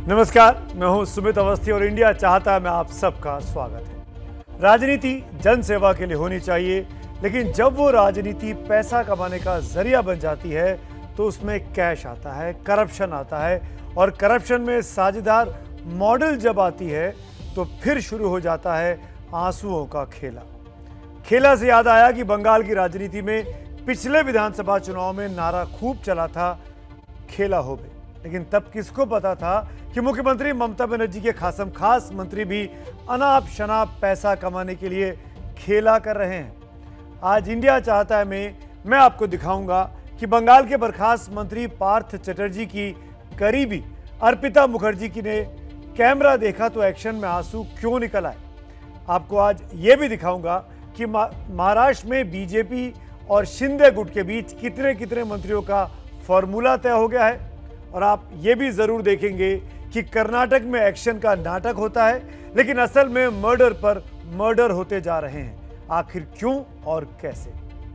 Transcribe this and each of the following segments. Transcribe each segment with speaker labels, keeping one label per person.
Speaker 1: नमस्कार, मैं हूं सुमित अवस्थी और इंडिया चाहता है में आप सबका स्वागत है। राजनीति जन सेवा के लिए होनी चाहिए, लेकिन जब वो राजनीति पैसा कमाने का जरिया बन जाती है तो उसमें कैश आता है, करप्शन आता है, और करप्शन में साझेदार मॉडल जब आती है तो फिर शुरू हो जाता है आंसुओं का खेला। खेला से याद आया कि बंगाल की राजनीति में पिछले विधानसभा चुनाव में नारा खूब चला था, खेला होवे, लेकिन तब किसको पता था कि मुख्यमंत्री ममता बनर्जी के खास मंत्री भी अनाप शनाप पैसा कमाने के लिए खेला कर रहे हैं। आज इंडिया चाहता है में मैं आपको दिखाऊंगा कि बंगाल के बर्खास्त मंत्री पार्थ चटर्जी की करीबी अर्पिता मुखर्जी की ने कैमरा देखा तो एक्शन में आंसू क्यों निकल आए। आपको आज ये भी दिखाऊंगा कि महाराष्ट्र में बीजेपी और शिंदे गुट के बीच कितने कितने मंत्रियों का फॉर्मूला तय हो गया है, और आप ये भी जरूर देखेंगे कि कर्नाटक में एक्शन का नाटक होता है लेकिन असल में मर्डर पर मर्डर होते जा रहे हैं। आखिर क्यों और कैसे?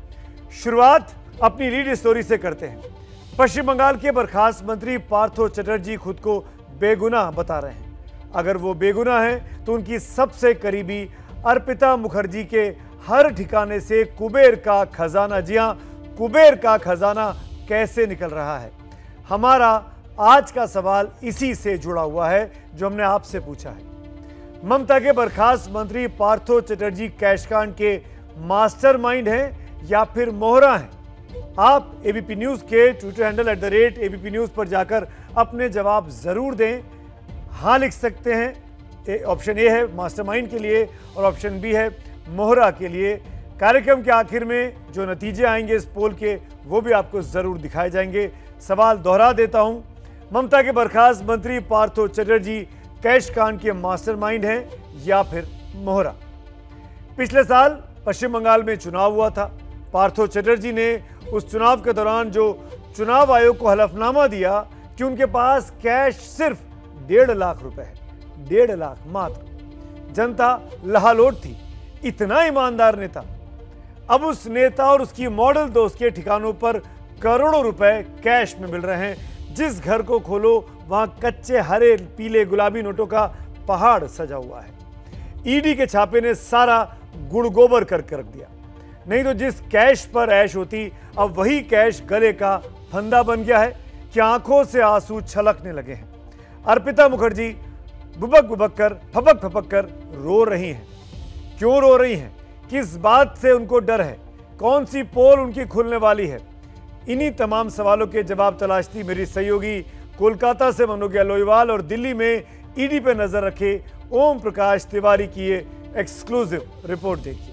Speaker 1: शुरुआत अपनी लीड स्टोरी से करते हैं। पश्चिम बंगाल के बर्खास्त मंत्री पार्थो चटर्जी खुद को बेगुनाह बता रहे हैं। अगर वो बेगुनाह हैं तो उनकी सबसे करीबी अर्पिता मुखर्जी के हर ठिकाने से कुबेर का खजाना, जी हां, कुबेर का खजाना कैसे निकल रहा है? हमारा आज का सवाल इसी से जुड़ा हुआ है जो हमने आपसे पूछा है। ममता के बर्खास्त मंत्री पार्थो चटर्जी कैशकांड के मास्टरमाइंड हैं या फिर मोहरा हैं? आप एबीपी न्यूज के ट्विटर हैंडल @ABP न्यूज पर जाकर अपने जवाब जरूर दें। हाँ लिख सकते हैं, ऑप्शन ए है मास्टरमाइंड के लिए और ऑप्शन बी है मोहरा के लिए। कार्यक्रम के आखिर में जो नतीजे आएंगे इस पोल के, वो भी आपको जरूर दिखाए जाएंगे। सवाल दोहरा देता हूं, ममता के बर्खास्त मंत्री पार्थो चटर्जी कैश कांड के मास्टरमाइंड हैं या फिर मोहरा? पिछले साल पश्चिम बंगाल में चुनाव हुआ था। पार्थो चटर्जी ने उस चुनाव के दौरान जो चुनाव आयोग को हलफनामा दिया कि उनके पास कैश सिर्फ 1.5 लाख रुपए है, 1.5 लाख मात्र। जनता लहालोट थी, इतना ईमानदार नेता। अब उस नेता और उसकी मॉडल दोस्त के ठिकानों पर करोड़ों रुपए कैश में मिल रहे हैं। जिस घर को खोलो वहां कच्चे हरे पीले गुलाबी नोटों का पहाड़ सजा हुआ है। ईडी के छापे ने सारा गुड़ गोबर करके रख दिया। नहीं तो जिस कैश पर ऐश होती, अब वही कैश गले का फंदा बन गया है कि आंखों से आंसू छलकने लगे हैं। अर्पिता मुखर्जी बुबक बुबक कर, फपक फपक कर रो रही हैं। क्यों रो रही हैं? किस बात से उनको डर है? कौन सी पोल उनकी खुलने वाली है? इन्हीं तमाम सवालों के जवाब तलाशती मेरी सहयोगी कोलकाता से मनोज्ञा लोईवाल और दिल्ली में ईडी पर नजर रखे ओम प्रकाश तिवारी की ये एक्सक्लूसिव रिपोर्ट देखिए।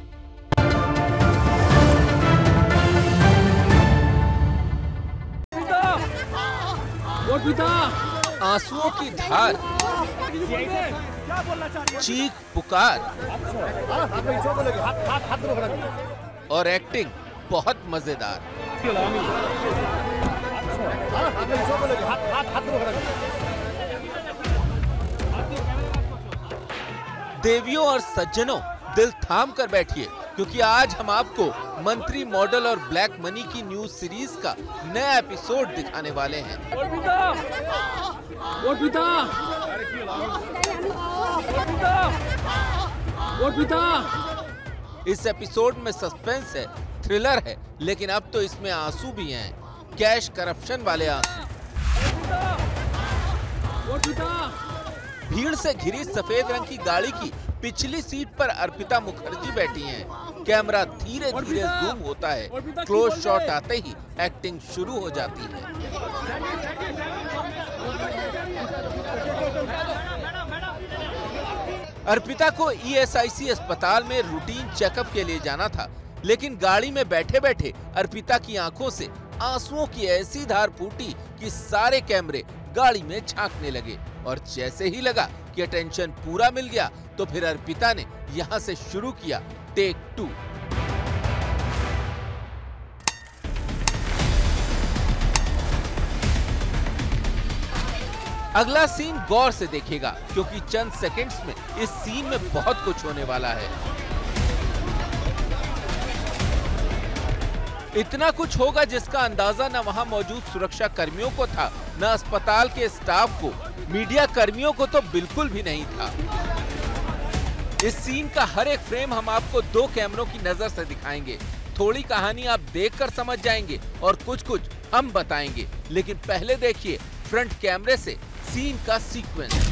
Speaker 2: आंसुओं की धार, चीख पुकार और एक्टिंग बहुत मजेदार। देवियों और सज्जनों, दिल थाम कर बैठिए, क्योंकि आज हम आपको मंत्री मॉडल और ब्लैक मनी की न्यूज सीरीज का नया एपिसोड दिखाने वाले हैं। इस एपिसोड में सस्पेंस है, थ्रिलर है, लेकिन अब तो इसमें आंसू भी हैं, कैश करप्शन वाले आंसू। भीड़ से घिरी सफेद रंग की गाड़ी की पिछली सीट पर अर्पिता मुखर्जी बैठी हैं। कैमरा धीरे धीरे जूम होता है, क्लोज शॉट आते ही एक्टिंग शुरू हो जाती है। अर्पिता को ESIC अस्पताल में रूटीन चेकअप के लिए जाना था, लेकिन गाड़ी में बैठे बैठे अर्पिता की आंखों से आंसुओं की ऐसी धार फूटी कि सारे कैमरे गाड़ी में झांकने लगे, और जैसे ही लगा कि अटेंशन पूरा मिल गया तो फिर अर्पिता ने यहां से शुरू किया टेक 2। अगला सीन गौर से देखिएगा, क्योंकि चंद सेकंड्स में इस सीन में बहुत कुछ होने वाला है। इतना कुछ होगा जिसका अंदाजा न वहां मौजूद सुरक्षा कर्मियों को था न अस्पताल के स्टाफ को, मीडिया कर्मियों को तो बिल्कुल भी नहीं था। इस सीन का हर एक फ्रेम हम आपको 2 कैमरों की नजर से दिखाएंगे। थोड़ी कहानी आप देखकर समझ जाएंगे और कुछ हम बताएंगे, लेकिन पहले देखिए फ्रंट कैमरे से सीन का सीक्वेंस।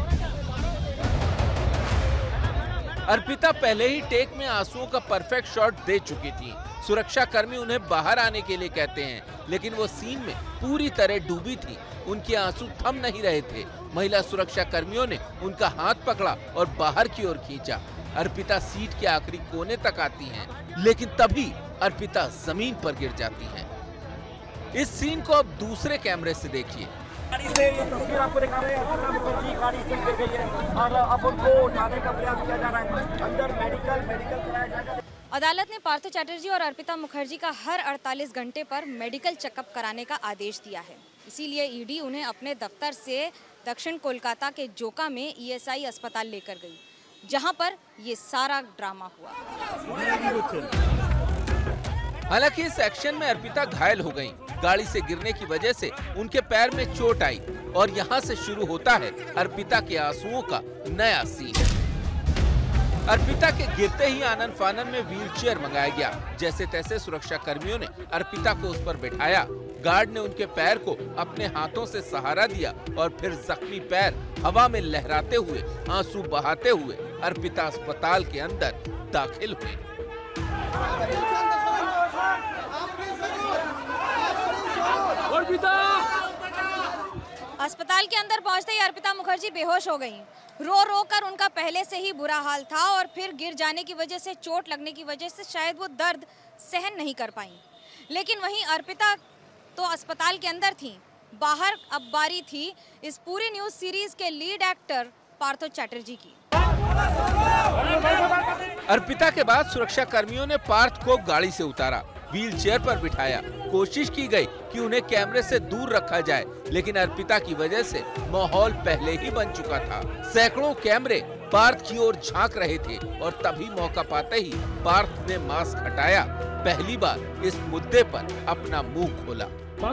Speaker 2: अर्पिता पहले ही टेक में आंसुओं का परफेक्ट शॉट दे चुकी थी। सुरक्षा कर्मी उन्हें बाहर आने के लिए कहते हैं, लेकिन वो सीन में पूरी तरह डूबी थी। उनके आंसू थम नहीं रहे थे। महिला सुरक्षा कर्मियों ने उनका हाथ पकड़ा और बाहर की ओर खींचा। अर्पिता सीट के आखिरी कोने तक आती हैं, लेकिन तभी अर्पिता जमीन पर गिर जाती हैं। इस सीन को अब दूसरे कैमरे से देखिए।
Speaker 3: गाड़ी से ये तस्वीर आपको दिखा रहे हैं, अर्पिता मुखर्जी गाड़ी से गिर गई है और अब उनको उठाने का प्रयास किया जा रहा है। अंदर मेडिकल कराया जाएगा।
Speaker 4: अदालत ने पार्थो चैटर्जी और अर्पिता मुखर्जी का हर 48 घंटे पर मेडिकल चेकअप कराने का आदेश दिया है। इसीलिए ईडी उन्हें अपने दफ्तर से दक्षिण कोलकाता के जोका में ईएसआई अस्पताल लेकर गई, जहां पर ये सारा ड्रामा हुआ।
Speaker 2: हालांकि इस एक्शन में अर्पिता घायल हो गईं। गाड़ी से गिरने की वजह से उनके पैर में चोट आई और यहाँ से शुरू होता है अर्पिता के आंसुओं का नया सीन। अर्पिता के गिरते ही आनन फानन में व्हीलचेयर मंगाया गया। जैसे तैसे सुरक्षा कर्मियों ने अर्पिता को उस पर बिठाया। गार्ड ने उनके पैर को अपने हाथों से सहारा दिया और फिर जख्मी पैर हवा में लहराते हुए, आंसू बहाते हुए अर्पिता अस्पताल के अंदर दाखिल हुए।
Speaker 4: अस्पताल के अंदर पहुंचते ही अर्पिता मुखर्जी बेहोश हो गईं। रो रो कर उनका पहले से ही बुरा हाल था और फिर गिर जाने की वजह से, चोट लगने की वजह से शायद वो दर्द सहन नहीं कर पाई। लेकिन वहीं अर्पिता तो अस्पताल के अंदर थी, बाहर अब बारी थी इस पूरी न्यूज सीरीज के लीड एक्टर पार्थो चैटर्जी की।
Speaker 2: अर्पिता के बाद सुरक्षा कर्मियों ने पार्थ को गाड़ी से उतारा, व्हील चेयर पर बिठाया। कोशिश की गई कि उन्हें कैमरे से दूर रखा जाए, लेकिन अर्पिता की वजह से माहौल पहले ही बन चुका था। सैकड़ों कैमरे पार्थ की ओर झांक रहे थे और तभी मौका पाते ही पार्थ ने मास्क हटाया। पहली बार इस मुद्दे पर अपना मुंह खोला।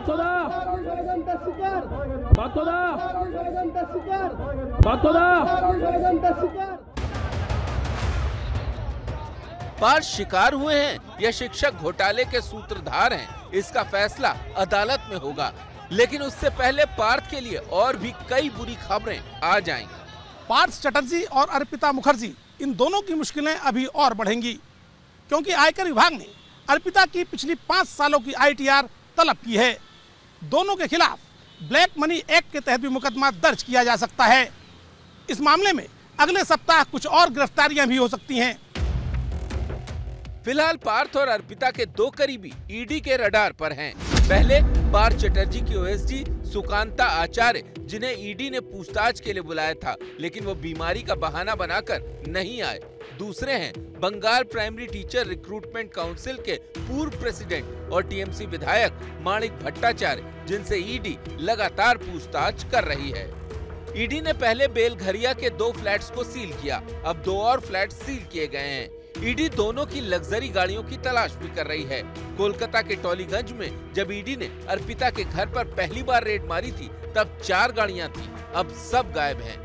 Speaker 2: पार्थ शिकार हुए हैं या शिक्षक घोटाले के सूत्रधार हैं, इसका फैसला अदालत में होगा। लेकिन उससे पहले पार्थ के लिए और भी कई बुरी खबरें आ जाएंगी।
Speaker 5: पार्थ चैटर्जी और अर्पिता मुखर्जी, इन दोनों की मुश्किलें अभी और बढ़ेंगी, क्योंकि आयकर विभाग ने अर्पिता की पिछली 5 सालों की आईटीआर तलब की है। दोनों के खिलाफ ब्लैक मनी एक्ट के तहत भी मुकदमा दर्ज किया जा सकता है। इस मामले में अगले सप्ताह कुछ और गिरफ्तारियां भी हो सकती हैं।
Speaker 2: फिलहाल पार्थ और अर्पिता के 2 करीबी ईडी के रडार पर हैं। पहले पार्थ चैटर्जी की ओएसडी सुकांता आचार्य, जिन्हें ईडी ने पूछताछ के लिए बुलाया था, लेकिन वो बीमारी का बहाना बनाकर नहीं आए। दूसरे हैं Bengal primary teacher recruitment council के पूर्व प्रेसिडेंट और टीएमसी विधायक माणिक भट्टाचार्य, जिनसे ईडी लगातार पूछताछ कर रही है। ईडी ने पहले बेलघरिया के 2 फ्लैट्स को सील किया, अब 2 और फ्लैट सील किए गए हैं। ईडी दोनों की लग्जरी गाड़ियों की तलाश भी कर रही है। कोलकाता के टॉलीगंज में जब ईडी ने अर्पिता के घर पर पहली बार रेड मारी थी, तब 4 गाड़ियां थी, अब सब गायब हैं।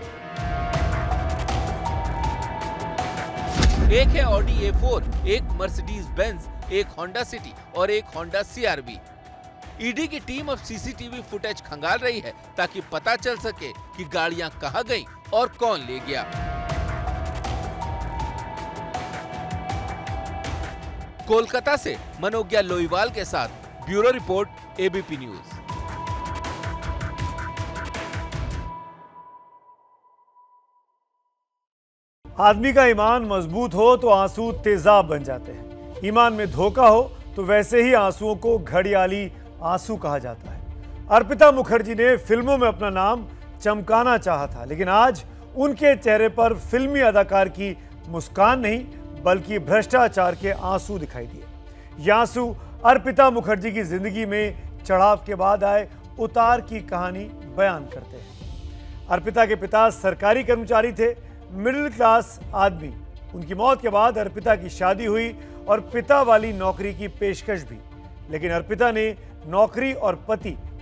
Speaker 2: एक है ऑडी A4, एक मर्सिडीज बेंज, एक होंडा सिटी और एक होंडा CR-V। ईडी की टीम अब सीसीटीवी फुटेज खंगाल रही है ताकि पता चल सके कि गाड़ियां कहां गईं और कौन ले गया। कोलकाता से मनोज्ञा लोईवाल के साथ ब्यूरो रिपोर्ट, ABP न्यूज।
Speaker 1: आदमी का ईमान मजबूत हो तो आंसू तेजाब बन जाते हैं। ईमान में धोखा हो तो वैसे ही आंसुओं को घड़ियाली आंसू कहा जाता है। अर्पिता मुखर्जी ने फिल्मों में अपना नाम चमकाना चाहा था, लेकिन आज उनके चेहरे पर फिल्मी अदाकार की मुस्कान नहीं बल्कि भ्रष्टाचार के आंसू दिखाई दिए। ये आंसू अर्पिता मुखर्जी की जिंदगी में चढ़ाव के बाद आए उतार की कहानी बयान करते हैं। अर्पिता के पिता सरकारी कर्मचारी थे, मिडिल क्लास आदमी। उनकी मौत के बाद अर्पिता की शादी हुई और पिता वाली नौकरी की पेशकश भी, लेकिन अर्पिता ने नौकरी और पति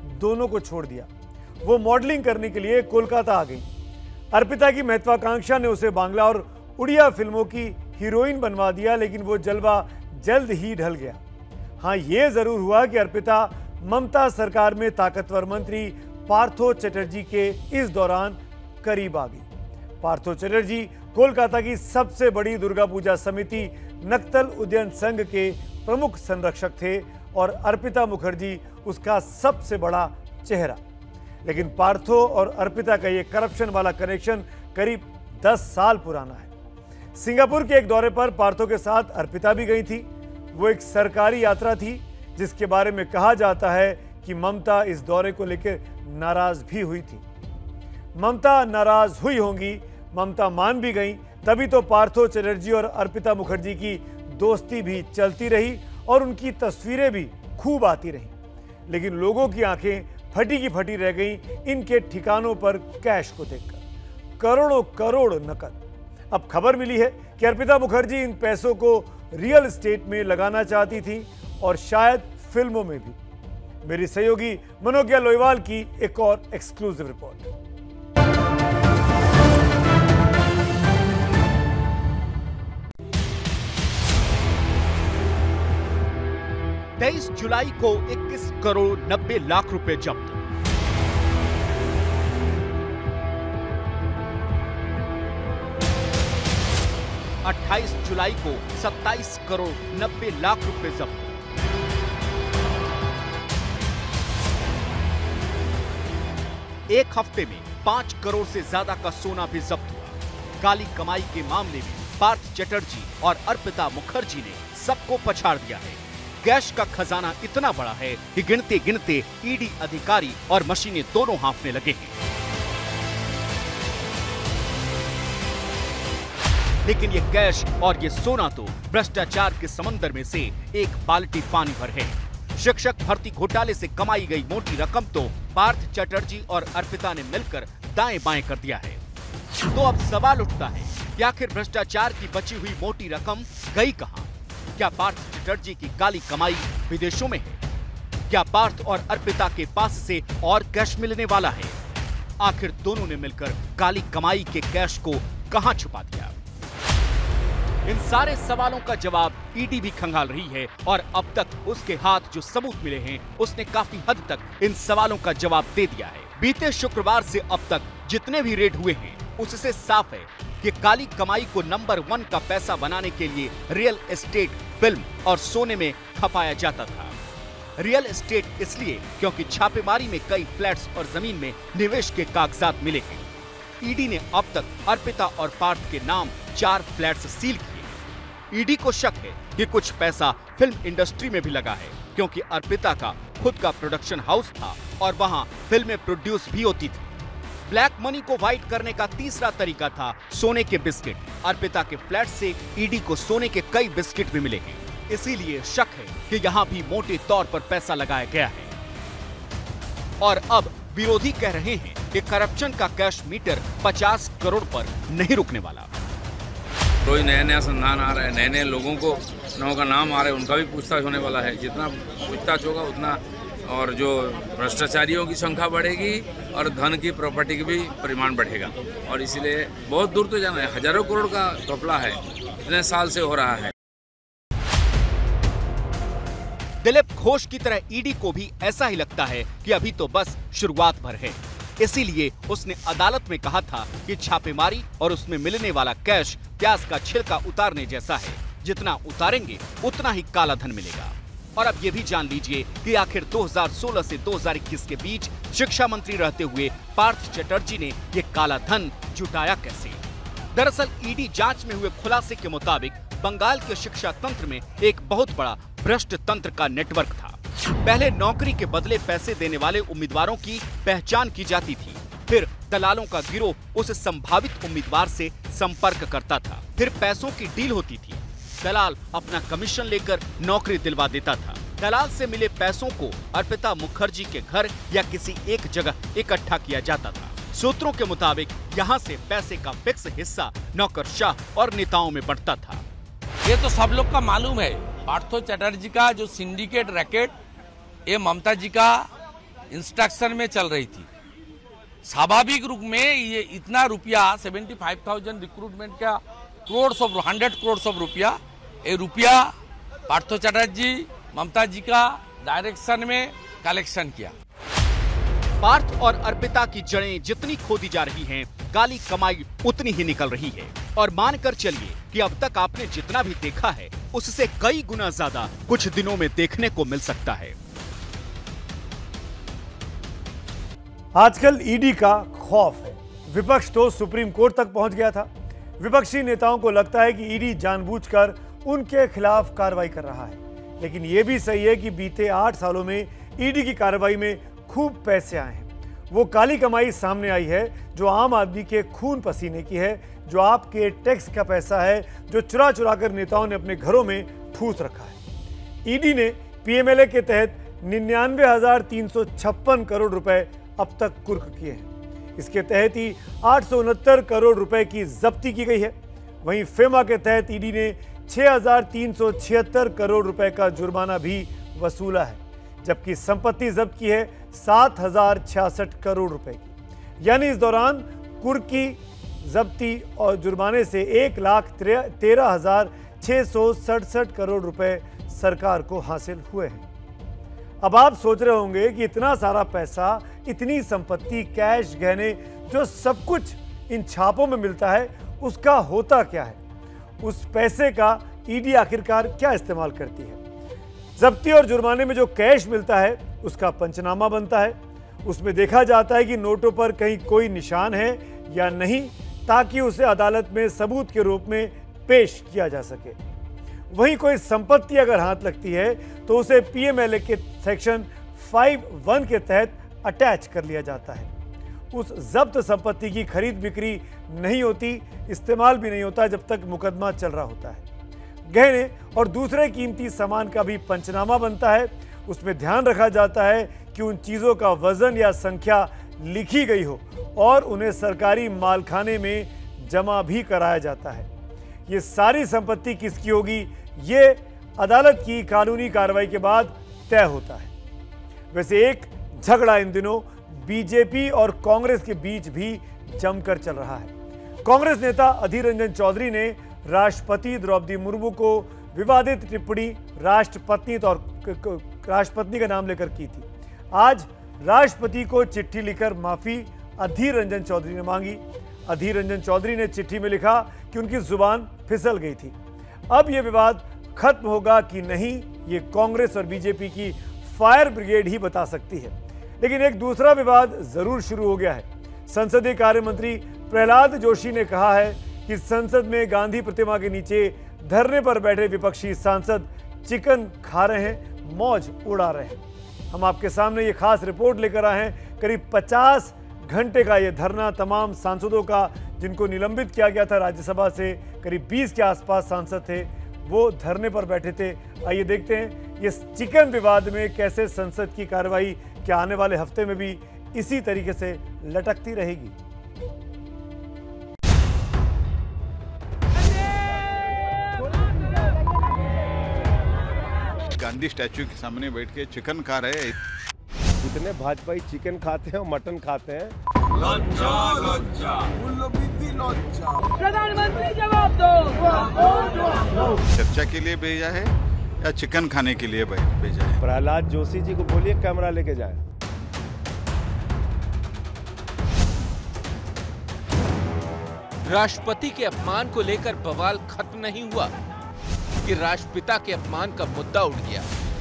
Speaker 1: दोनों को छोड़ दिया। वो मॉडलिंग करने के लिए कोलकाता आ गई। अर्पिता की महत्वाकांक्षा ने उसे बांग्ला और उड़िया फिल्मों की हीरोइन बनवा दिया, लेकिन वो जलवा जल्द ही ढल गया। हाँ, ये जरूर हुआ कि अर्पिता ममता सरकार में ताकतवर मंत्री पार्थो चटर्जी के इस दौरान करीब आ गई। पार्थो चटर्जी कोलकाता की सबसे बड़ी दुर्गा पूजा समिति नक्तल उद्यन संघ के प्रमुख संरक्षक थे और अर्पिता मुखर्जी उसका सबसे बड़ा चेहरा। लेकिन पार्थो और अर्पिता का ये करप्शन वाला कनेक्शन करीब 10 साल पुराना है। सिंगापुर के एक दौरे पर पार्थो के साथ अर्पिता भी गई थी। वो एक सरकारी यात्रा थी जिसके बारे में कहा जाता है कि ममता इस दौरे को लेकर नाराज भी हुई थी। ममता नाराज हुई होंगी, ममता मान भी गई, तभी तो पार्थो चटर्जी और अर्पिता मुखर्जी की दोस्ती भी चलती रही और उनकी तस्वीरें भी खूब आती रहीं। लेकिन लोगों की आंखें फटी की फटी रह गईं इनके ठिकानों पर कैश को देखकर। करोड़ों करोड़ नकद। अब खबर मिली है कि अर्पिता मुखर्जी इन पैसों को रियल एस्टेट में लगाना चाहती थी और शायद फिल्मों में भी। मेरी सहयोगी मनोज्ञा लोईवाल की एक और एक्सक्लूसिव रिपोर्ट।
Speaker 6: 23 जुलाई को 21 करोड़ 90 लाख रुपए जब्त। अट्ठाईस जुलाई को 27 करोड़ 90 लाख रुपए जब्त। एक हफ्ते में 5 करोड़ से ज्यादा का सोना भी जब्त हुआ। काली कमाई के मामले में पार्थ चटर्जी और अर्पिता मुखर्जी ने सबको पछाड़ दिया है। कैश का खजाना इतना बड़ा है कि गिनते गिनते ईडी अधिकारी और मशीनें दोनों हांफने लगे हैं। लेकिन ये कैश और ये सोना तो भ्रष्टाचार के समंदर में से एक बाल्टी पानी भर है। शिक्षक भर्ती घोटाले से कमाई गई मोटी रकम तो पार्थ चटर्जी और अर्पिता ने मिलकर दाएं बाएं कर दिया है। तो अब सवाल उठता है कि आखिर भ्रष्टाचार की बची हुई मोटी रकम गई कहां? क्या पार्थ चटर्जी की काली कमाई विदेशों में है? क्या पार्थ और अर्पिता के पास से और कैश मिलने वाला है? आखिर दोनों ने मिलकर काली कमाई के कैश को कहां छुपा दिया? इन सारे सवालों का जवाब ईडी भी खंगाल रही है और अब तक उसके हाथ जो सबूत मिले हैं उसने काफी हद तक इन सवालों का जवाब दे दिया है। बीते शुक्रवार से अब तक जितने भी रेड हुए हैं उससे साफ है कि काली कमाई को नंबर 1 का पैसा बनाने के लिए रियल एस्टेट, फिल्म और सोने में खपाया जाता था। रियल एस्टेट इसलिए क्योंकि छापेमारी में कई फ्लैट्स और जमीन में निवेश के कागजात मिले हैं। ईडी ने अब तक अर्पिता और पार्थ के नाम 4 फ्लैट्स सील किए। ईडी को शक है कि कुछ पैसा फिल्म इंडस्ट्री में भी लगा है, क्योंकि अर्पिता का खुद का प्रोडक्शन हाउस था और वहां फिल्में प्रोड्यूस भी होती थी। ब्लैक मनी को व्हाइट करने का तीसरा तरीका था सोने के बिस्किट। अर्पिता के फ्लैट से ईडी को सोने के कई बिस्किट भी मिले हैं, इसीलिए शक है कि यहाँ भी मोटे तौर पर पैसा लगाया गया है। और अब विरोधी कह रहे हैं कि करप्शन का कैश मीटर 50 करोड़ पर नहीं रुकने वाला।
Speaker 7: रोज नया संधान आ रहा है, नए लोगों का नाम आ रहा है, उनका भी पूछताछ होने वाला है। जितना पूछताछ होगा उतना और जो भ्रष्टाचारियों की संख्या बढ़ेगी और धन की प्रॉपर्टी की भी परिमाण बढ़ेगा। और इसीलिए बहुत दूर तो जाना है, हजारों करोड़ का घपला है, इतने साल से हो रहा है।
Speaker 6: दिलीप घोष की तरह ईडी को भी ऐसा ही लगता है कि अभी तो बस शुरुआत भर है। इसीलिए उसने अदालत में कहा था कि छापेमारी और उसमें मिलने वाला कैश प्याज का छिलका उतारने जैसा है, जितना उतारेंगे उतना ही काला धन मिलेगा। और अब ये भी जान लीजिए कि आखिर 2016 से 2021 के बीच शिक्षा मंत्री रहते हुए पार्थ चटर्जी ने ये काला धन जुटाया कैसे। दरअसल ईडी जांच में हुए खुलासे के मुताबिक बंगाल के शिक्षा तंत्र में एक बहुत बड़ा भ्रष्ट तंत्र का नेटवर्क था। पहले नौकरी के बदले पैसे देने वाले उम्मीदवारों की पहचान की जाती थी, फिर दलालों का गिरोह उस संभावित उम्मीदवार से संपर्क करता था, फिर पैसों की डील होती थी। दलाल अपना कमीशन लेकर नौकरी दिलवा देता था। दलाल से मिले पैसों को अर्पिता मुखर्जी के घर या किसी एक जगह इकट्ठा किया जाता था। सूत्रों के मुताबिक यहाँ से पैसे का फिक्स हिस्सा नौकरशाह और नेताओं में बढ़ता था।
Speaker 8: ये तो सब लोग का मालूम है। पार्थो चटर्जी का जो सिंडिकेट रैकेट, ये ममता जी का इंस्ट्रक्शन में चल रही थी। स्वाभाविक रूप में ये इतना रुपया 75,000 रिक्रूटमेंट का 100 करोड़ रुपया, ये रुपया पार्थो चटर्जी ममता जी का डायरेक्शन में कलेक्शन किया।
Speaker 6: पार्थ और अर्पिता की जड़ें जितनी खोदी जा रही हैं, काली कमाई उतनी ही निकल रही है। और मानकर चलिए कि अब तक आपने जितना भी देखा है उससे कई गुना ज्यादा कुछ दिनों में देखने को मिल सकता है।
Speaker 1: आजकल ईडी का खौफ है। विपक्ष तो सुप्रीम कोर्ट तक पहुंच गया था। विपक्षी नेताओं को लगता है कि ईडी जानबूझकर उनके खिलाफ कार्रवाई कर रहा है। लेकिन यह भी सही है कि बीते 8 सालों में ईडी की कार्रवाई में खूब पैसे आए हैं। वो काली कमाई सामने आई है जो आम आदमी के खून पसीने की है, जो आपके टैक्स का पैसा है, जो चुरा चुरा कर नेताओं ने अपने घरों में ठूस रखा है। ईडी ने पीएमएलए के तहत 99,356 करोड़ रुपए अब तक कुर्क किए हैं। इसके तहत ही 869 करोड़ रुपए की जब्ती की गई है। वहीं फेमा के तहत ईडी ने 6,376 करोड़ रुपए का जुर्माना भी वसूला है, जबकि संपत्ति जब्त की है 7,066 करोड़ रुपए की। यानी इस दौरान कुर्की, जब्ती और जुर्माने से 1,13,667 करोड़ रुपए सरकार को हासिल हुए हैं। अब आप सोच रहे होंगे कि इतना सारा पैसा, इतनी संपत्ति, कैश, गहने, जो सब कुछ इन छापों में मिलता है, उसका होता क्या है? उस पैसे का ईडी आखिरकार क्या इस्तेमाल करती है? जब्ती और जुर्माने में जो कैश मिलता है उसका पंचनामा बनता है। उसमें देखा जाता है कि नोटों पर कहीं कोई निशान है या नहीं, ताकि उसे अदालत में सबूत के रूप में पेश किया जा सके। वहीं कोई संपत्ति अगर हाथ लगती है तो उसे पीएमएलए के सेक्शन 5(1) के तहत अटैच कर लिया जाता है। उस जब्त संपत्ति की खरीद बिक्री नहीं होती, इस्तेमाल भी नहीं होता जब तक मुकदमा चल रहा होता है। गहने और दूसरे कीमती सामान का भी पंचनामा बनता है। उसमें ध्यान रखा जाता है कि उन चीज़ों का वजन या संख्या लिखी गई हो और उन्हें सरकारी मालखाने में जमा भी कराया जाता है। ये सारी संपत्ति किसकी होगी, ये अदालत की कानूनी कार्रवाई के बाद तय होता है। वैसे एक झगड़ा इन दिनों बीजेपी और कांग्रेस के बीच भी जमकर चल रहा है। कांग्रेस नेता अधीर रंजन चौधरी ने राष्ट्रपति द्रौपदी मुर्मू को विवादित टिप्पणी राष्ट्रपत्नी का नाम लेकर की थी। आज राष्ट्रपति को चिट्ठी लिखकर माफी अधीर रंजन चौधरी ने मांगी। अधीर रंजन चौधरी ने चिट्ठी में लिखा कि उनकी जुबान फिसल गई थी। अब यह विवाद खत्म होगा कि नहीं, ये कांग्रेस और बीजेपी की फायर ब्रिगेड ही बता सकती है। लेकिन एक दूसरा विवाद जरूर शुरू हो गया है। संसदीय कार्य मंत्री प्रहलाद जोशी ने कहा है कि संसद में गांधी प्रतिमा के नीचे धरने पर बैठे विपक्षी सांसद चिकन खा रहे हैं, मौज उड़ा रहे हैं। हम आपके सामने ये खास रिपोर्ट लेकर आए हैं। करीब 50 घंटे का ये धरना तमाम सांसदों का, जिनको निलंबित किया गया था राज्यसभा से, करीब 20 के आसपास सांसद थे, वो धरने पर बैठे थे। आइए देखते हैं ये चिकन विवाद में कैसे संसद की कार्रवाई क्या आने वाले हफ्ते में भी इसी तरीके से लटकती रहेगी।
Speaker 9: गांधी स्टैच्यू के सामने बैठ के चिकन खा रहे हैं।
Speaker 10: जितने भाजपाई चिकन खाते हैं और मटन खाते हैं।
Speaker 9: लज्जा लज्जा
Speaker 11: प्रधानमंत्री जवाब दो।
Speaker 9: चर्चा के लिए भेजा है या चिकन खाने के लिए भेजा है?
Speaker 10: प्रहलाद जोशी जी को बोलिए कैमरा लेके जाए।
Speaker 2: राष्ट्रपति के अपमान को लेकर बवाल खत्म नहीं हुआ कि राष्ट्रपिता के अपमान का मुद्दा उठ गया।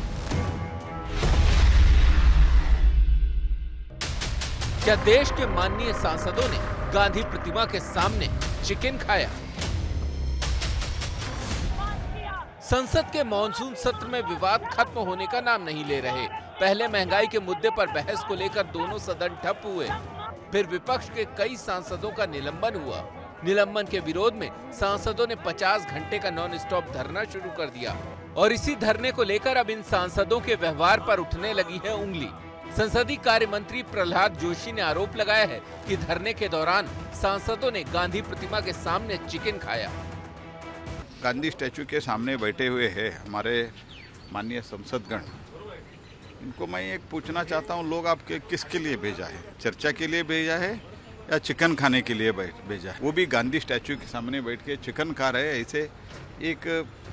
Speaker 2: क्या देश के माननीय सांसदों ने गांधी प्रतिमा के सामने चिकन खाया? संसद के मॉनसून सत्र में विवाद खत्म होने का नाम नहीं ले रहे। पहले महंगाई के मुद्दे पर बहस को लेकर दोनों सदन ठप हुए, फिर विपक्ष के कई सांसदों का निलंबन हुआ। निलंबन के विरोध में सांसदों ने 50 घंटे का नॉन स्टॉप धरना शुरू कर दिया और इसी धरने को लेकर अब इन सांसदों के व्यवहार पर उठने लगी है उंगली। संसदीय कार्य मंत्री प्रहलाद जोशी ने आरोप लगाया है कि धरने के दौरान सांसदों ने गांधी प्रतिमा के सामने चिकन खाया।
Speaker 9: गांधी स्टैच्यू के सामने बैठे हुए हैं हमारे माननीय संसदगण। इनको मैं एक पूछना चाहता हूँ, लोग आपके किसके लिए भेजा है? चर्चा के लिए भेजा है या चिकन खाने के लिए भेजा है? वो भी गांधी स्टैचू के सामने बैठ के चिकन खा रहे हैं, ऐसे एक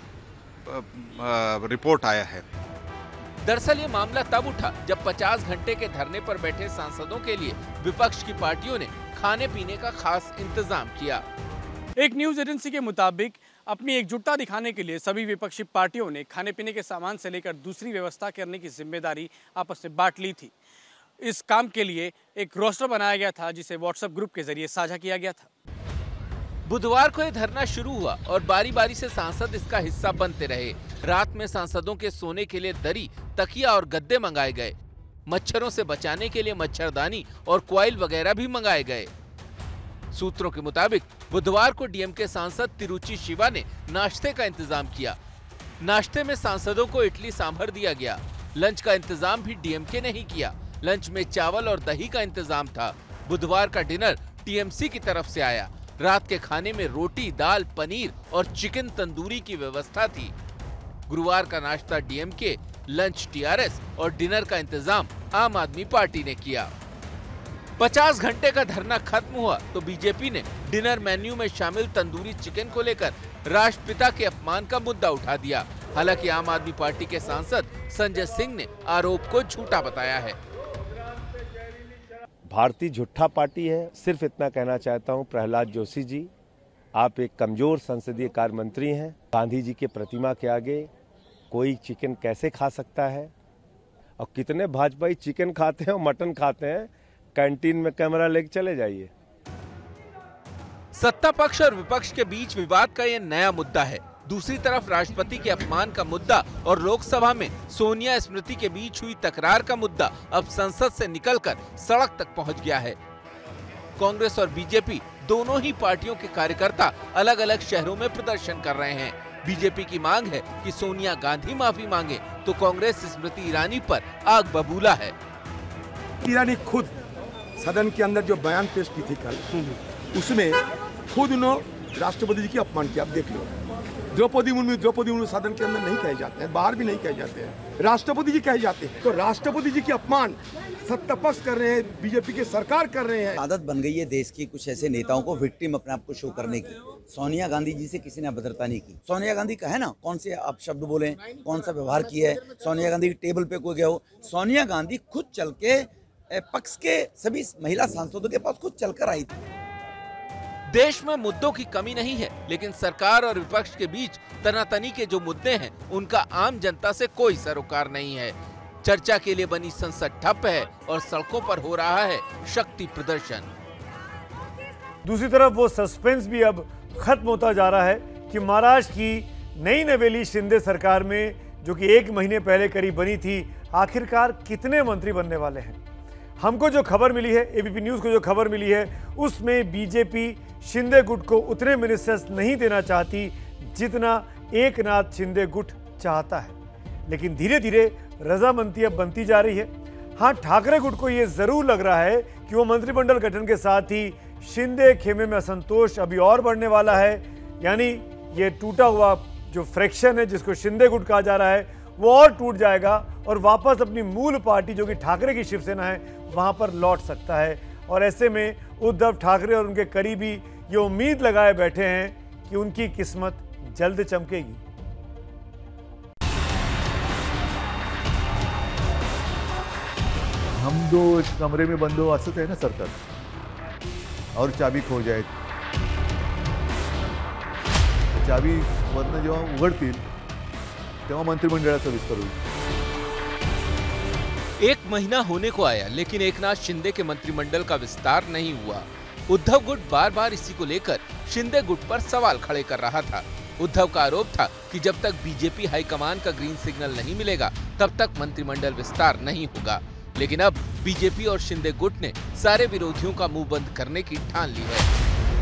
Speaker 9: रिपोर्ट आया है।
Speaker 2: दरअसल ये मामला तब उठा जब 50 घंटे के धरने पर बैठे सांसदों के लिए विपक्ष की पार्टियों ने खाने पीने का खास इंतजाम किया।
Speaker 12: एक न्यूज एजेंसी के मुताबिक अपनी एकजुटता दिखाने के लिए सभी विपक्षी पार्टियों ने खाने पीने के सामान से लेकर दूसरी व्यवस्था करने की जिम्मेदारी आपस में बांट ली थी। इस काम के लिए एक रोस्टर बनाया गया था जिसे व्हाट्सएप ग्रुप के जरिए साझा किया गया था।
Speaker 2: बुधवार को यह धरना शुरू हुआ और बारी बारी से सांसद इसका हिस्सा बनते रहे। रात में सांसदों के सोने के लिए दरी, तकिया और गद्दे मंगाए गए। मच्छरों से बचाने के लिए मच्छरदानी और कॉइल वगैरह भी मंगाए गए। सूत्रों के मुताबिक बुधवार को डीएमके सांसद तिरुचि शिवा ने नाश्ते का इंतजाम किया। नाश्ते में सांसदों को इडली सांभर दिया गया। लंच का इंतजाम भी डीएमके ने ही किया। लंच में चावल और दही का इंतजाम था। बुधवार का डिनर टीएमसी की तरफ से आया। रात के खाने में रोटी, दाल, पनीर और चिकन तंदूरी की व्यवस्था थी। गुरुवार का नाश्ता डीएमके, लंच टीआरएस और डिनर का इंतजाम आम आदमी पार्टी ने किया। 50 घंटे का धरना खत्म हुआ तो बीजेपी ने डिनर मेन्यू में शामिल तंदूरी चिकन को लेकर राष्ट्रपिता के अपमान का मुद्दा उठा दिया। हालांकि आम आदमी पार्टी के सांसद संजय सिंह ने आरोप को झूठा बताया है।
Speaker 10: भारतीय झूठा पार्टी है। सिर्फ इतना कहना चाहता हूं, प्रहलाद जोशी जी, आप एक कमजोर संसदीय कार्य मंत्री हैं। गांधी जी के प्रतिमा के आगे कोई चिकन कैसे खा सकता है? और कितने भाजपाई चिकन खाते हैं और मटन खाते हैं? कैंटीन में कैमरा लेके चले जाइए।
Speaker 2: सत्ता पक्ष और विपक्ष के बीच विवाद का यह नया मुद्दा है। दूसरी तरफ राष्ट्रपति के अपमान का मुद्दा और लोकसभा में सोनिया स्मृति के बीच हुई तकरार का मुद्दा अब संसद से निकलकर सड़क तक पहुंच गया है। कांग्रेस और बीजेपी दोनों ही पार्टियों के कार्यकर्ता अलग अलग शहरों में प्रदर्शन कर रहे हैं। बीजेपी की मांग है कि सोनिया गांधी माफी मांगे, तो कांग्रेस स्मृति ईरानी पर आग बबूला है।
Speaker 13: ईरानी खुद सदन के अंदर जो बयान पेश की थी कल, उसमें खुद उन्होंने राष्ट्रपति जी की अपमान किया। आप देख लो, द्रौपदी मुर्मू सदन के अंदर नहीं कहे जाते हैं, बाहर भी नहीं कहे जाते हैं, राष्ट्रपति जी कहे जाते हैं। तो राष्ट्रपति जी की अपमान सत्ता पक्ष कर रहे हैं, बीजेपी की सरकार कर रहे हैं।
Speaker 14: आदत बन गई है देश की कुछ ऐसे नेताओं को विक्टिम अपने आप को शो करने की। सोनिया गांधी जी से किसी ने अभद्रता नहीं की। सोनिया गांधी का है ना, कौन से आप शब्द बोले, कौन सा व्यवहार किया है। सोनिया गांधी की टेबल पे कोई गया हो, सोनिया गांधी खुद चल के पक्ष के सभी महिला सांसदों के पास खुद चलकर आई थी।
Speaker 2: देश में मुद्दों की कमी नहीं है, लेकिन सरकार और विपक्ष के बीच तनातनी के जो मुद्दे हैं, उनका आम जनता से कोई सरोकार नहीं है। चर्चा के लिए बनी संसद ठप है और सड़कों पर हो रहा है शक्ति प्रदर्शन।
Speaker 1: दूसरी तरफ वो सस्पेंस भी अब खत्म होता जा रहा है कि महाराष्ट्र की नई नवेली शिंदे सरकार में, जो कि 1 महीने पहले करीब बनी थी, आखिरकार कितने मंत्री बनने वाले हैं। हमको जो खबर मिली है, एबीपी न्यूज़ को जो खबर मिली है, उसमें बीजेपी शिंदे गुट को उतने मिनिस्टर्स नहीं देना चाहती जितना एकनाथ शिंदे गुट चाहता है। लेकिन धीरे धीरे रजामंदी अब बनती जा रही है। हाँ, ठाकरे गुट को ये जरूर लग रहा है कि वो मंत्रिमंडल गठन के साथ ही शिंदे खेमे में असंतोष अभी और बढ़ने वाला है। यानी ये टूटा हुआ जो फ्रैक्शन है, जिसको शिंदे गुट कहा जा रहा है, वो और टूट जाएगा और वापस अपनी मूल पार्टी जो कि ठाकरे की शिवसेना है, वहां पर लौट सकता है। और ऐसे में उद्धव ठाकरे और उनके करीबी ये उम्मीद लगाए बैठे हैं कि उनकी किस्मत जल्द चमकेगी।
Speaker 15: हम दो एक कमरे में बंद हो असंच आहे ना सरकार, और चाबी खो जाए, चाबी वरनं जेव्हा उघडतील तेव्हा मंत्रिमंडळाचा विस्तार होईल।
Speaker 2: 1 महीना होने को आया, लेकिन एकनाथ शिंदे के मंत्रिमंडल का विस्तार नहीं हुआ। उद्धव गुट बार बार इसी को लेकर शिंदे गुट पर सवाल खड़े कर रहा था। उद्धव का आरोप था कि जब तक बीजेपी हाईकमान का ग्रीन सिग्नल नहीं मिलेगा, तब तक मंत्रिमंडल विस्तार नहीं होगा। लेकिन अब बीजेपी और शिंदे गुट ने सारे विरोधियों का मुंह बंद करने की ठान ली है।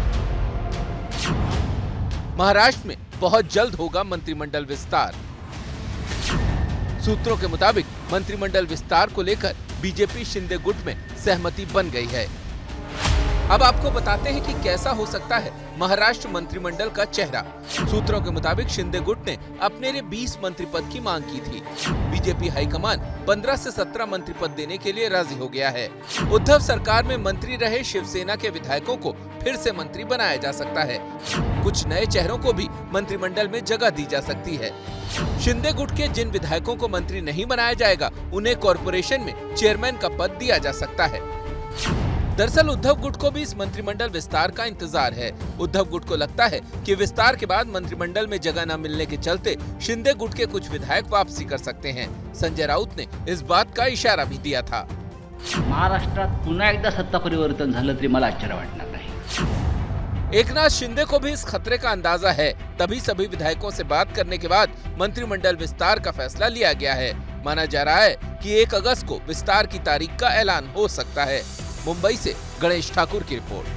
Speaker 2: महाराष्ट्र में बहुत जल्द होगा मंत्रिमंडल विस्तार। सूत्रों के मुताबिक मंत्रिमंडल विस्तार को लेकर बीजेपी शिंदे गुट में सहमति बन गई है। अब आपको बताते हैं कि कैसा हो सकता है महाराष्ट्र मंत्रिमंडल का चेहरा। सूत्रों के मुताबिक शिंदे गुट ने अपने लिए 20 मंत्री पद की मांग की थी। बीजेपी हाईकमान 15 से 17 मंत्री पद देने के लिए राजी हो गया है। उद्धव सरकार में मंत्री रहे शिवसेना के विधायकों को फिर से मंत्री बनाया जा सकता है। कुछ नए चेहरों को भी मंत्रिमंडल में जगह दी जा सकती है। शिंदे गुट के जिन विधायकों को मंत्री नहीं बनाया जाएगा, उन्हें कॉरपोरेशन में चेयरमैन का पद दिया जा सकता है। दरअसल उद्धव गुट को भी इस मंत्रिमंडल विस्तार का इंतजार है। उद्धव गुट को लगता है कि विस्तार के बाद मंत्रिमंडल में जगह न मिलने के चलते शिंदे गुट के कुछ विधायक वापसी कर सकते हैं। संजय राउत ने इस बात का इशारा भी दिया था।
Speaker 16: महाराष्ट्रात पुन्हा एकदा सत्ता परिवर्तन झालं तरी मला आश्चर्य वाटणार नाही।
Speaker 2: एकनाथ शिंदे को भी इस खतरे का अंदाजा है, तभी सभी विधायकों से बात करने के बाद मंत्रिमंडल विस्तार का फैसला लिया गया है। माना जा रहा है कि 1 अगस्त को विस्तार की तारीख का ऐलान हो सकता है। मुंबई से गणेश ठाकुर की रिपोर्ट।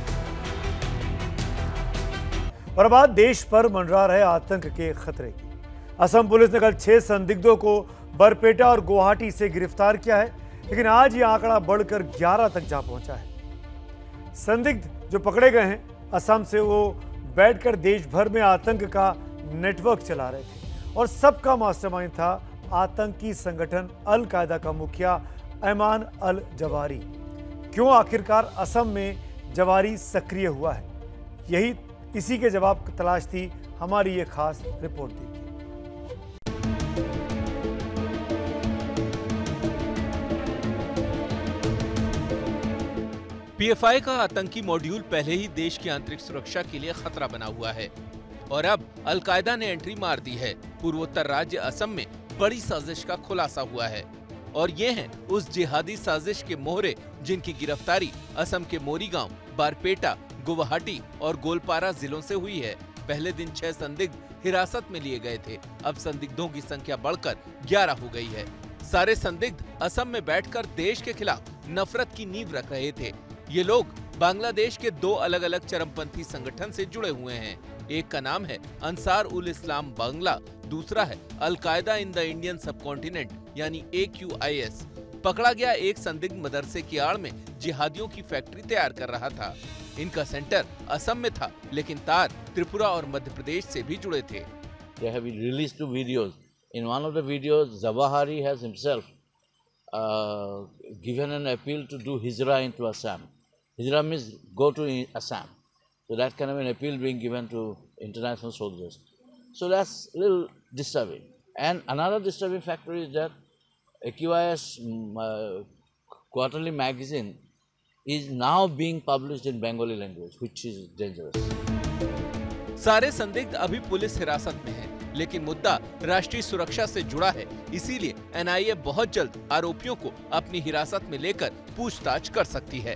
Speaker 1: और अब देश पर मंडरा रहे आतंक के खतरे की। असम पुलिस ने कल 6 संदिग्धों को बरपेटा और गुवाहाटी से गिरफ्तार किया है, लेकिन आज ये आंकड़ा बढ़कर 11 तक जा पहुंचा है। संदिग्ध जो पकड़े गए हैं असम से, वो बैठकर देश भर में आतंक का नेटवर्क चला रहे थे और सबका मास्टरमाइंड था आतंकी संगठन अल कायदा का मुखिया ऐमान अल जवारी। क्यों आखिरकार असम में जवारी सक्रिय हुआ है, यही इसी के जवाब की तलाश थी हमारी ये खास रिपोर्ट। देखिए,
Speaker 2: पीएफआई का आतंकी मॉड्यूल पहले ही देश की आंतरिक सुरक्षा के लिए खतरा बना हुआ है और अब अलकायदा ने एंट्री मार दी है। पूर्वोत्तर राज्य असम में बड़ी साजिश का खुलासा हुआ है और ये हैं उस जिहादी साजिश के मोहरे जिनकी गिरफ्तारी असम के मोरीगांव, बारपेटा, गुवाहाटी और गोलपारा जिलों से हुई है। पहले दिन 6 संदिग्ध हिरासत में लिए गए थे। अब संदिग्धों की संख्या बढ़कर 11 हो गई है। सारे संदिग्ध असम में बैठकर देश के खिलाफ नफरत की नींव रख रहे थे। ये लोग बांग्लादेश के 2 अलग अलग चरमपंथी संगठन से जुड़े हुए हैं। एक का नाम है अंसार उल इस्लाम बांग्ला, दूसरा है Al Qaeda in the Indian subcontinent यानी AQIS। पकड़ा गया एक संदिग्ध मदरसे की आड़ में जिहादियों की फैक्ट्री तैयार कर रहा था। इनका सेंटर असम में था, लेकिन तार त्रिपुरा और मध्य प्रदेश से भी जुड़े थे।
Speaker 17: They have released 2 videos. In one of the videos, Zawahiri has himself given an appeal to do hijrah into Assam. Hijrah means go to Assam. So that kind of an appeal being given to international soldiers. So that's a little disturbing. And another disturbing factor is that AQIS quarterly magazine is now being published in Bengali language, which is dangerous.
Speaker 2: सारे संदिग्ध अभी police हिरासत में हैं, लेकिन मुद्दा राष्ट्रीय सुरक्षा से जुड़ा है। इसीलिए NIA बहुत जल्द आरोपियों को अपनी हिरासत में लेकर पूछताछ कर सकती है।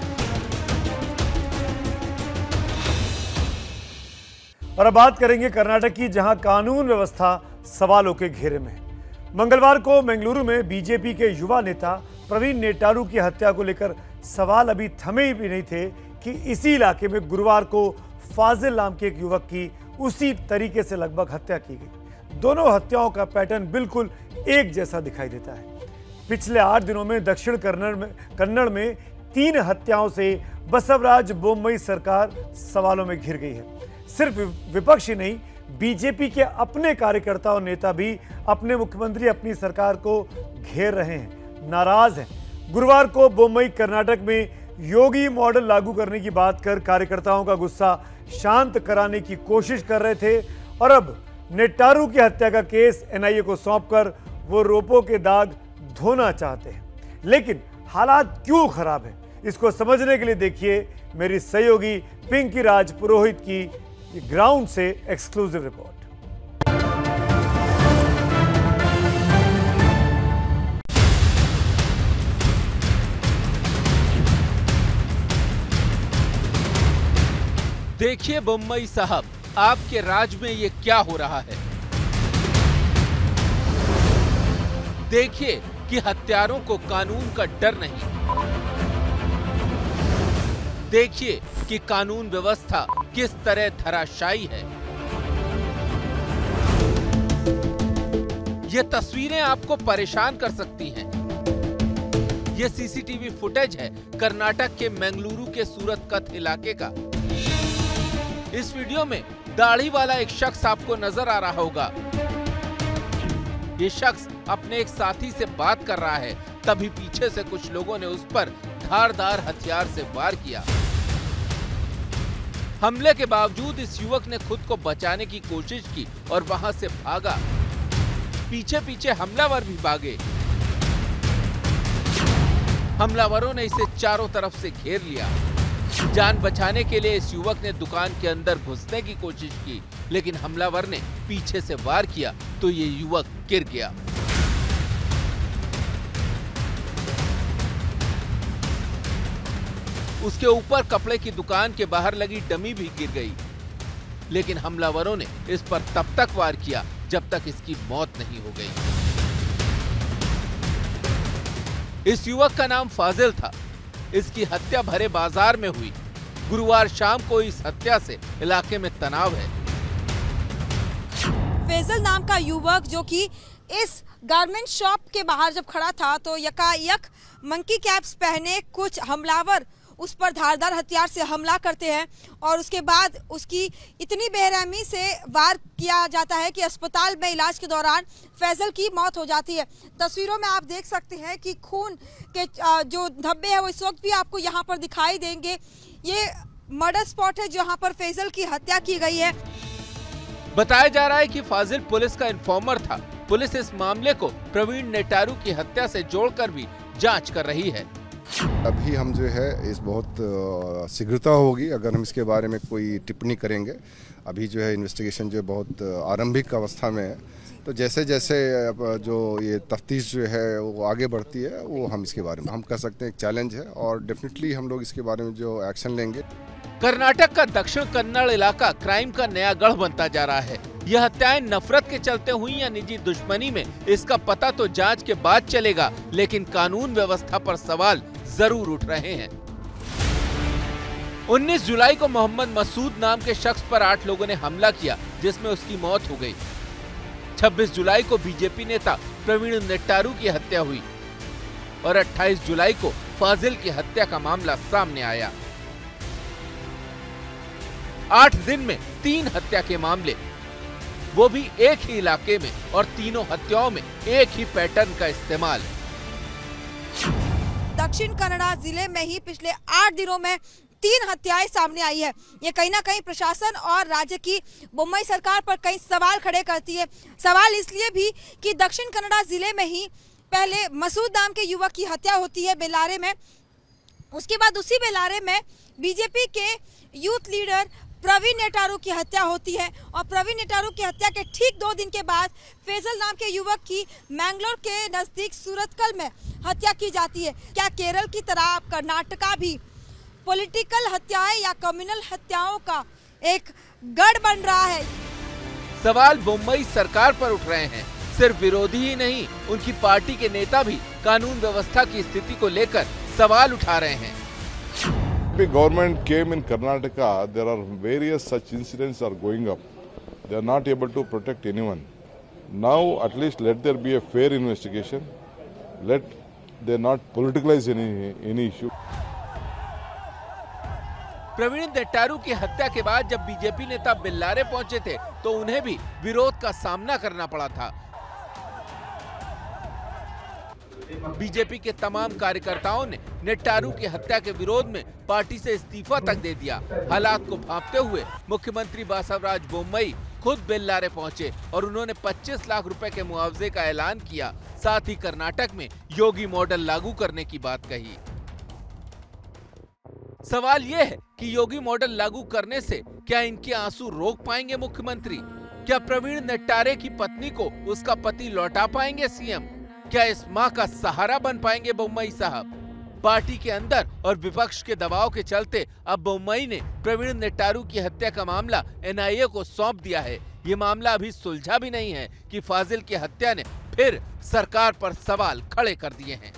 Speaker 1: और अब बात करेंगे कर्नाटक की, जहां कानून व्यवस्था सवालों के घेरे में है। मंगलवार को बेंगलुरु में बीजेपी के युवा नेता प्रवीण नेटारू की हत्या को लेकर सवाल अभी थमे ही भी नहीं थे कि इसी इलाके में गुरुवार को फाजिल नाम के एक युवक की उसी तरीके से लगभग हत्या की गई। दोनों हत्याओं का पैटर्न बिल्कुल एक जैसा दिखाई देता है। पिछले 8 दिनों में दक्षिण कन्नड़ में 3 हत्याओं से बसवराज बोम्मई सरकार सवालों में घिर गई है। सिर्फ विपक्ष ही नहीं, बीजेपी के अपने कार्यकर्ता और नेता भी अपने मुख्यमंत्री, अपनी सरकार को घेर रहे हैं, नाराज हैं। गुरुवार को बोम्मई कर्नाटक में योगी मॉडल लागू करने की बात कर कार्यकर्ताओं का गुस्सा शांत कराने की कोशिश कर रहे थे और अब नेटारू की हत्या का केस NIA को सौंपकर वो रोपों के दाग धोना चाहते हैं। लेकिन हालात क्यों खराब हैं, इसको समझने के लिए देखिए मेरी सहयोगी पिंकी राज पुरोहित की ग्राउंड से एक्सक्लूसिव रिपोर्ट।
Speaker 2: देखिए बोम्मई साहब, आपके राज में ये क्या हो रहा है। देखिए कि हत्यारों को कानून का डर नहीं। देखिए कि कानून व्यवस्था किस तरह धराशायी है। ये तस्वीरें आपको परेशान कर सकती हैं। ये सीसीटीवी फुटेज है कर्नाटक के मंगलुरु के सूरतकत इलाके का। इस वीडियो में दाढ़ी वाला एक शख्स आपको नजर आ रहा होगा। ये शख्स अपने एक साथी से बात कर रहा है, तभी पीछे से कुछ लोगों ने उस पर धारदार हथियार से वार किया। हमले के बावजूद इस युवक ने खुद को बचाने की कोशिश की और वहां से भागा। पीछे पीछे हमलावर भी भागे। हमलावरों ने इसे चारों तरफ से घेर लिया। जान बचाने के लिए इस युवक ने दुकान के अंदर घुसने की कोशिश की, लेकिन हमलावर ने पीछे से वार किया तो ये युवक गिर गया। उसके ऊपर कपड़े की दुकान के बाहर लगी डमी भी गिर गई, लेकिन हमलावरों ने इस पर तब तक वार किया जब तक इसकी मौत नहीं हो गई। इस युवक का नाम फाजिल था। इसकी हत्या भरे बाजार में हुई। गुरुवार शाम को इस हत्या से इलाके में तनाव है।
Speaker 18: फैजल नाम का युवक जो कि इस गारमेंट शॉप के बाहर जब खड़ा था तो यकायक मंकी कैप्स पहने कुछ हमलावर उस पर धारदार हथियार से हमला करते हैं और उसके बाद उसकी इतनी बेरहमी से वार किया जाता है कि अस्पताल में इलाज के दौरान फैजल की मौत हो जाती है। तस्वीरों में आप देख सकते हैं कि खून के जो धब्बे हैं वो इस वक्त भी आपको यहाँ पर दिखाई देंगे। ये मर्डर स्पॉट है जहाँ पर फैजल की हत्या की गई है।
Speaker 2: बताया जा रहा है कि फाजिल पुलिस का इन्फॉर्मर था। पुलिस इस मामले को प्रवीण नेटारू की हत्या से जोड़कर भी जांच कर रही है।
Speaker 19: अभी हम जो है इस बहुत शीघ्रता होगी अगर हम इसके बारे में कोई टिप्पणी करेंगे। अभी जो है इन्वेस्टिगेशन जो बहुत आरंभिक अवस्था में है, तो जैसे जैसे जो ये तफ्तीश जो है वो आगे बढ़ती है वो हम इसके बारे में हम कह सकते हैं एक चैलेंज है और डेफिनेटली हम लोग इसके बारे में जो एक्शन लेंगे।
Speaker 2: कर्नाटक का दक्षिण कन्नड़ इलाका क्राइम का नया गढ़ बनता जा रहा है। यह हत्याएं नफरत के चलते हुई या निजी दुश्मनी में, इसका पता तो जांच के बाद चलेगा, लेकिन कानून व्यवस्था पर सवाल जरूर उठ रहे हैं। 19 जुलाई को मोहम्मद मसूद नाम के शख्स पर 8 लोगों ने हमला किया, जिसमें उसकी मौत हो गई। 26 जुलाई को बीजेपी नेता प्रवीण नेटारू की हत्या हुई और 28 जुलाई को फाजिल की हत्या का मामला सामने आया। 8 दिन में 3 हत्या के मामले, वो भी एक ही इलाके में, और तीनों हत्याओं में एक ही पैटर्न का इस्तेमाल।
Speaker 18: दक्षिण कन्नड़ जिले में ही पिछले 8 दिनों में 3 हत्याएं सामने आई है। ये कहीं ना कहीं प्रशासन और राज्य की बोम्मई सरकार पर कई सवाल खड़े करती है। सवाल इसलिए भी कि दक्षिण कन्नड़ जिले में ही पहले मसूद नाम के युवक की हत्या होती है बेलारे में। उसके बाद उसी बेलारे में बीजेपी के यूथ लीडर प्रवीण नेटारू की हत्या होती है और प्रवीण नेटारू की हत्या के ठीक 2 दिन के बाद फैजल नाम के युवक की मैंगलोर के नजदीक सूरतकल में हत्या की जाती है। क्या केरल की तरह कर्नाटका भी पॉलिटिकल हत्याएं या कम्युनल हत्याओं का एक गढ़ बन रहा है?
Speaker 2: सवाल बोम्मई सरकार पर उठ रहे हैं। सिर्फ विरोधी ही नहीं, उनकी पार्टी के नेता भी कानून व्यवस्था की स्थिति को लेकर सवाल उठा रहे हैं।
Speaker 20: The government came in Karnataka, there are various such incidents are going up. They are not able to protect anyone. Now at least let there be a fair investigation. Let they not politicalize any issue.
Speaker 2: Praveen नेटारू की हत्या के बाद जब BJP नेता बेल्लारे पहुंचे थे तो उन्हें भी विरोध का सामना करना पड़ा था। बीजेपी के तमाम कार्यकर्ताओं ने नेटारू की हत्या के विरोध में पार्टी से इस्तीफा तक दे दिया। हालात को भांपते हुए मुख्यमंत्री बासवराज बोम्मई खुद बेल्लारे पहुंचे और उन्होंने 25 लाख रुपए के मुआवजे का ऐलान किया। साथ ही कर्नाटक में योगी मॉडल लागू करने की बात कही। सवाल यह है कि योगी मॉडल लागू करने से क्या इनके आंसू रोक पाएंगे मुख्यमंत्री? क्या प्रवीण नेटारे की पत्नी को उसका पति लौटा पाएंगे सीएम? क्या इस मां का सहारा बन पाएंगे बोम्मई साहब? पार्टी के अंदर और विपक्ष के दबाव के चलते अब बोम्मई ने प्रवीण नेटारू की हत्या का मामला एनआईए को सौंप दिया है। ये मामला अभी सुलझा भी नहीं है कि फाजिल की हत्या ने फिर सरकार पर सवाल खड़े कर दिए हैं।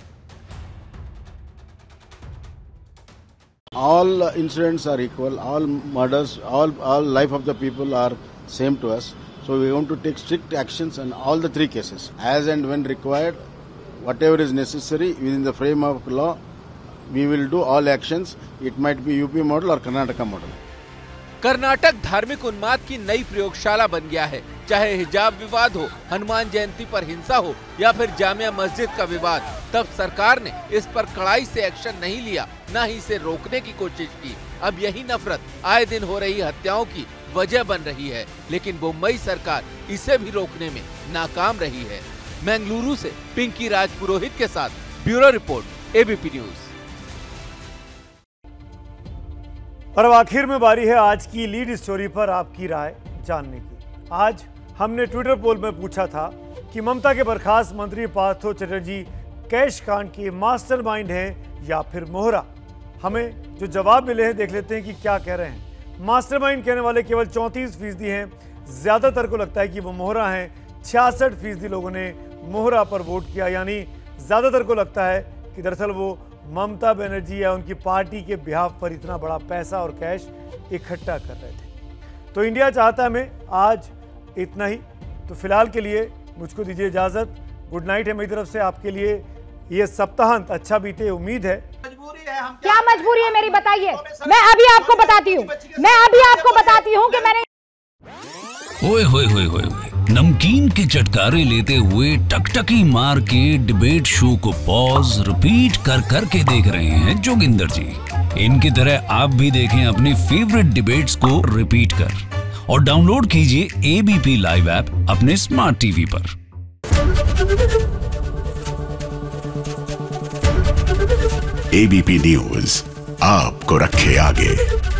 Speaker 21: All incidents are equal, all murders, all life of the people are same to us. So we want to take strict actions on all the 3 cases. As and when required, whatever is necessary within the frame of law, we will do all actions. It might be UP model or Karnataka model.
Speaker 2: Karnataka धार्मिक उन्माद की नई प्रयोगशाला बन गया है। चाहे हिजाब विवाद हो, हनुमान जयंती पर हिंसा हो या फिर जामिया मस्जिद का विवाद, तब सरकार ने इस पर कड़ाई से एक्शन नहीं लिया, न ही इसे रोकने की कोशिश की। अब यही नफरत आए दिन हो रही हत्याओं की वजह बन रही है, लेकिन मुंबई सरकार इसे भी रोकने में नाकाम रही है। बेंगलुरु से पिंकी राज पुरोहित के साथ ब्यूरो रिपोर्ट, एबीपी न्यूज।
Speaker 1: और अब आखिर में बारी है आज की लीड स्टोरी पर आपकी राय जानने की। आज हमने ट्विटर पोल में पूछा था कि ममता के बर्खास्त मंत्री पार्थो चटर्जी कैश कांड के मास्टरमाइंड हैं या फिर मोहरा। हमें जो जवाब मिले हैं देख लेते हैं कि क्या कह रहे हैं। मास्टरमाइंड कहने वाले केवल 34% हैं, ज्यादातर को लगता है कि वो मोहरा हैं। 66% लोगों ने मोहरा पर वोट किया, यानी ज्यादातर को लगता है कि दरअसल वो ममता बनर्जी या उनकी पार्टी के बिहाफ पर इतना बड़ा पैसा और कैश इकट्ठा कर रहे थे। तो इंडिया चाहता में आज इतना ही। तो फिलहाल के लिए मुझको दीजिए इजाजत। गुड नाइट है मेरी तरफ से आपके लिए। ये सप्ताहांत अच्छा बीते, उम्मीद है।
Speaker 3: क्या मजबूरी है मेरी, बताइए। मैं अभी आपको बताती हूँ कि मैंने
Speaker 22: ओए होए होए होए नमकीन के चटकारे लेते हुए टकटकी मार के डिबेट शो को पॉज रिपीट कर करके देख रहे हैं जोगिंदर जी। इनकी तरह आप भी देखें अपनी फेवरेट डिबेट्स को रिपीट कर, और डाउनलोड कीजिए एबीपी लाइव ऐप अपने स्मार्ट टीवी पर।
Speaker 23: एबीपी न्यूज आपको रखे आगे।